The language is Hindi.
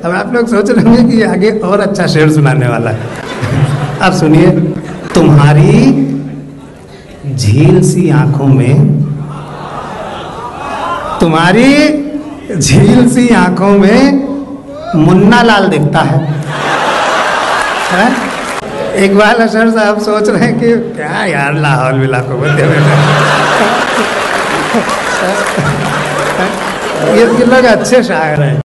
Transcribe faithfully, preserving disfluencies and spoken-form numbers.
अब आप लोग सोच रहे होंगे कि आगे और अच्छा शेर सुनाने वाला है। अब सुनिए। तुम्हारी झील सी आंखों में, तुम्हारी झील सी आंखों में मुन्ना लाल दिखता है, है? इकबाल अशर साहब सोच रहे हैं कि क्या यार लाहौल भी लाखों बंदे ये लोग अच्छे शायर हैं।